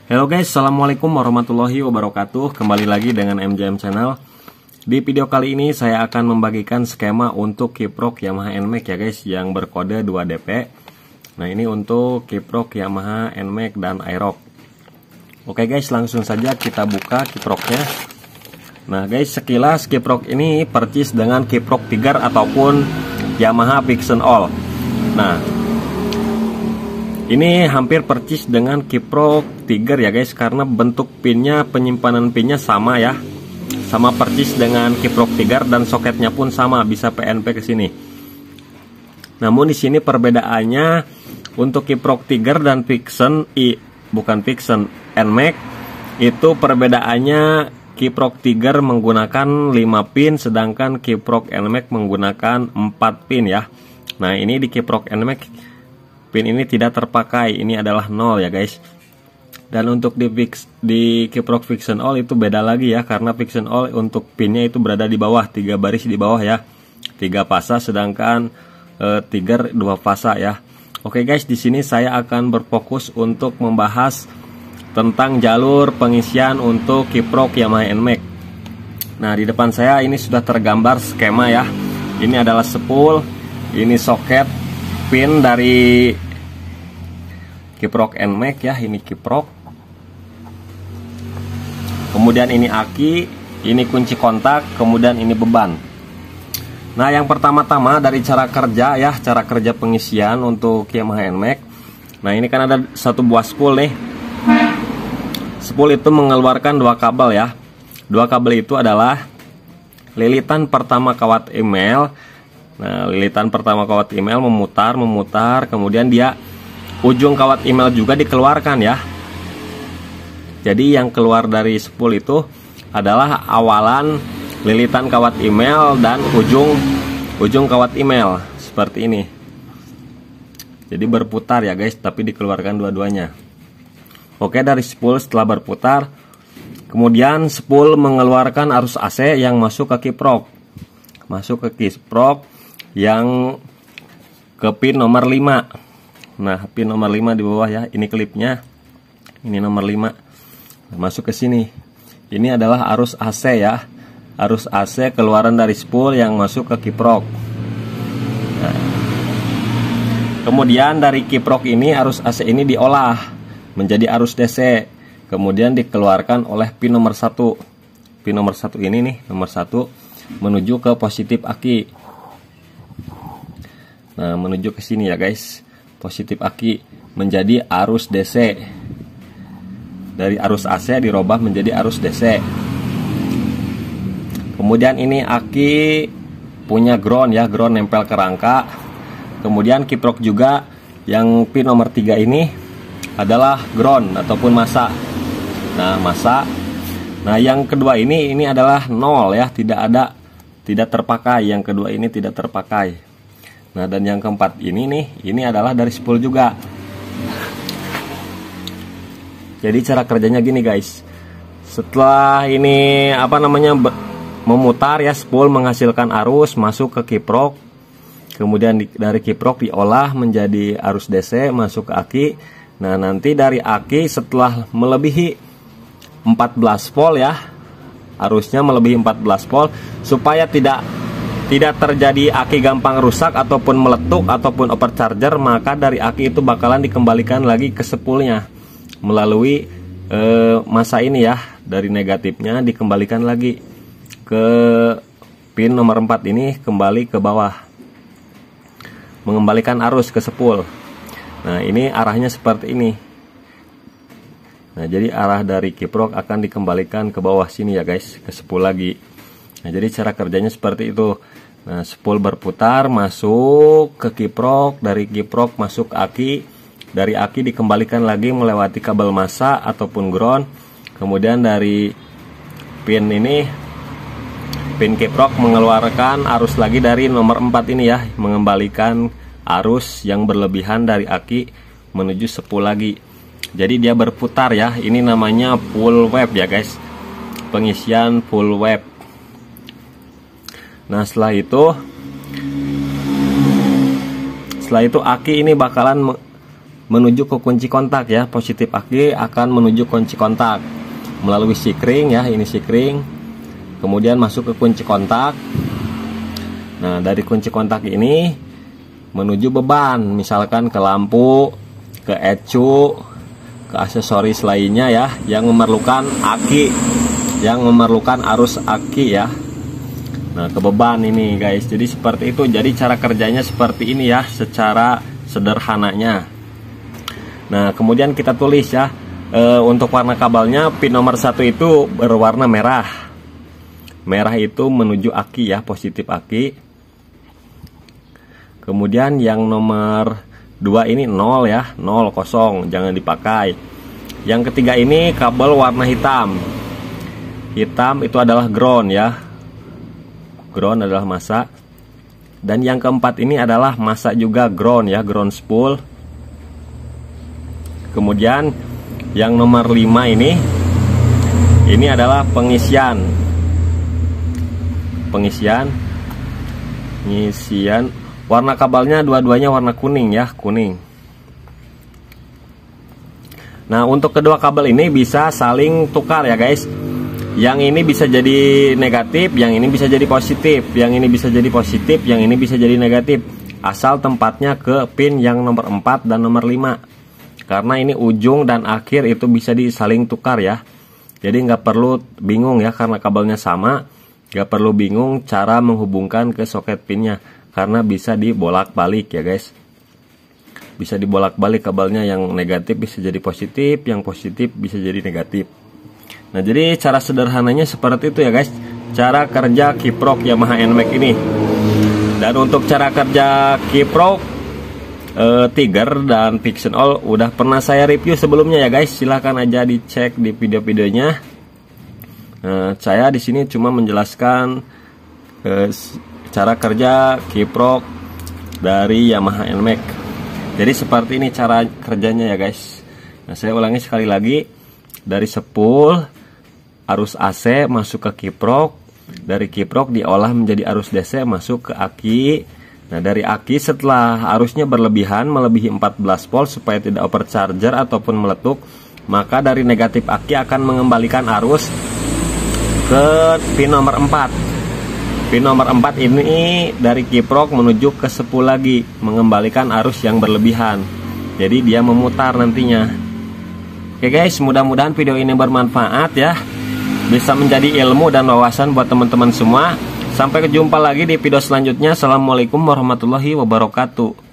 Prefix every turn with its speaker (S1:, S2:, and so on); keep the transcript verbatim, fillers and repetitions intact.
S1: Halo guys, assalamualaikum warahmatullahi wabarakatuh. Kembali lagi dengan M J M Channel. Di video kali ini saya akan membagikan skema untuk kiprok Yamaha N Max ya guys, yang berkode dua D P. Nah ini untuk kiprok Yamaha N Max dan Aerox. Oke guys, langsung saja kita buka kiproknya. Nah guys, sekilas kiprok ini percis dengan kiprok Tiger ataupun Yamaha Fiction All. Nah ini hampir percis dengan kiprok Tiger ya guys, karena bentuk pinnya, penyimpanan pinnya sama ya, sama percis dengan kiprok Tiger, dan soketnya pun sama, bisa P N P ke sini. Namun di sini perbedaannya untuk kiprok Tiger dan Fiction i bukan Fiction N Max itu perbedaannya kiprok Tiger menggunakan lima pin, sedangkan kiprok N Max menggunakan empat pin ya. Nah ini di kiprok N Max pin ini tidak terpakai, ini adalah nol ya guys. Dan untuk di fix, di kiprok Fiction All itu beda lagi ya, karena Fiction All untuk pinnya itu berada di bawah, tiga baris di bawah ya, tiga fasa, sedangkan e, Tiger dua fasa ya. Oke guys, di sini saya akan berfokus untuk membahas tentang jalur pengisian untuk kiprok Yamaha N Max. Nah di depan saya ini sudah tergambar skema ya. Ini adalah spool, ini soket, pin dari kiprok N Max ya, ini kiprok. Kemudian ini aki, ini kunci kontak, kemudian ini beban. Nah, yang pertama-tama dari cara kerja ya, cara kerja pengisian untuk Yamaha N Max. Nah, ini kan ada satu buah spool nih. Spool itu mengeluarkan dua kabel ya. Dua kabel itu adalah lilitan pertama kawat email. Nah, lilitan pertama kawat email memutar, memutar, kemudian dia ujung kawat email juga dikeluarkan ya. Jadi yang keluar dari spool itu adalah awalan lilitan kawat email dan ujung ujung kawat email seperti ini. Jadi berputar ya guys, tapi dikeluarkan dua-duanya. Oke, dari spool setelah berputar, kemudian spool mengeluarkan arus A C yang masuk ke kiprok. Masuk ke kiprok yang ke pin nomor lima. Nah, pin nomor lima di bawah ya, ini klipnya. Ini nomor lima. Masuk ke sini. Ini adalah arus A C ya. Arus A C keluaran dari spool yang masuk ke kiprok. Nah, kemudian dari kiprok ini arus A C ini diolah menjadi arus D C. Kemudian dikeluarkan oleh pin nomor satu. Pin nomor satu ini nih, nomor satu menuju ke positif aki. Nah, menuju ke sini ya guys. Positif aki menjadi arus D C. Dari arus A C dirubah menjadi arus D C. Kemudian ini aki punya ground ya, ground nempel ke rangka. Kemudian kiprok juga yang pin nomor tiga ini adalah ground ataupun masa. Nah, masa. Nah, yang kedua ini ini adalah nol ya, tidak ada, tidak terpakai. Yang kedua ini tidak terpakai. Nah, dan yang keempat ini nih, ini adalah dari spool juga. Jadi cara kerjanya gini guys. Setelah ini apa namanya memutar ya, spool menghasilkan arus masuk ke kiprok. Kemudian di, dari kiprok diolah menjadi arus D C masuk ke aki. Nah, nanti dari aki setelah melebihi empat belas volt ya, arusnya melebihi empat belas volt, supaya tidak tidak terjadi aki gampang rusak ataupun meletup ataupun overcharger, maka dari aki itu bakalan dikembalikan lagi ke spoolnya melalui e, masa ini ya. Dari negatifnya dikembalikan lagi ke pin nomor empat ini, kembali ke bawah, mengembalikan arus ke spool. Nah ini arahnya seperti ini. Nah jadi arah dari kiprok akan dikembalikan ke bawah sini ya guys, ke spool lagi. Nah jadi cara kerjanya seperti itu. Nah spool berputar masuk ke kiprok, dari kiprok masuk ke aki, dari aki dikembalikan lagi melewati kabel massa ataupun ground. Kemudian dari pin ini, pin kiprok mengeluarkan arus lagi dari nomor empat ini ya, mengembalikan arus yang berlebihan dari aki menuju spool lagi. Jadi dia berputar ya, ini namanya full wave ya guys, pengisian full wave. Nah setelah itu setelah itu aki ini bakalan menuju ke kunci kontak ya. Positif aki akan menuju kunci kontak melalui sikring ya, ini sikring. Kemudian masuk ke kunci kontak. Nah, dari kunci kontak ini menuju beban, misalkan ke lampu, ke ecu, ke aksesoris lainnya ya, yang memerlukan aki, yang memerlukan arus aki ya. Nah, ke beban ini guys. Jadi seperti itu. Jadi cara kerjanya seperti ini ya, secara sederhananya. Nah, kemudian kita tulis ya, e, untuk warna kabelnya pin nomor satu itu berwarna merah. Merah itu menuju aki ya, positif aki. Kemudian yang nomor dua ini nol ya, nol, kosong, jangan dipakai. Yang ketiga ini kabel warna hitam. Hitam itu adalah ground ya. Ground adalah masa. Dan yang keempat ini adalah masa juga, ground ya, ground spool. Kemudian yang nomor lima ini ini adalah pengisian. Pengisian. Pengisian. Warna kabelnya dua-duanya warna kuning ya, kuning. Nah, untuk kedua kabel ini bisa saling tukar ya guys. Yang ini bisa jadi negatif, yang ini bisa jadi positif, yang ini bisa jadi positif, yang ini bisa jadi negatif. Asal tempatnya ke pin yang nomor empat dan nomor lima. Karena ini ujung dan akhir itu bisa disaling tukar ya. Jadi nggak perlu bingung ya, karena kabelnya sama. Nggak perlu bingung cara menghubungkan ke soket pinnya, karena bisa dibolak-balik ya guys. Bisa dibolak-balik kabelnya, yang negatif bisa jadi positif, yang positif bisa jadi negatif. Nah, jadi cara sederhananya seperti itu ya guys, cara kerja kiprok Yamaha N MAX ini. Dan untuk cara kerja kiprok eh, Tiger dan Fiction All udah pernah saya review sebelumnya ya guys. Silahkan aja dicek di video-videonya. Nah, saya di sini cuma menjelaskan eh, cara kerja kiprok dari Yamaha N MAX. Jadi seperti ini cara kerjanya ya guys. Nah, saya ulangi sekali lagi. Dari spool arus A C masuk ke kiprok, dari kiprok diolah menjadi arus D C masuk ke aki. Nah, dari aki setelah arusnya berlebihan melebihi empat belas volt supaya tidak overcharger ataupun meletup, maka dari negatif aki akan mengembalikan arus ke pin nomor empat. Pin nomor empat ini dari kiprok menuju ke spool lagi, mengembalikan arus yang berlebihan. Jadi dia memutar nantinya. Oke guys, mudah-mudahan video ini bermanfaat ya. Bisa menjadi ilmu dan wawasan buat teman-teman semua. Sampai jumpa lagi di video selanjutnya. Assalamualaikum warahmatullahi wabarakatuh.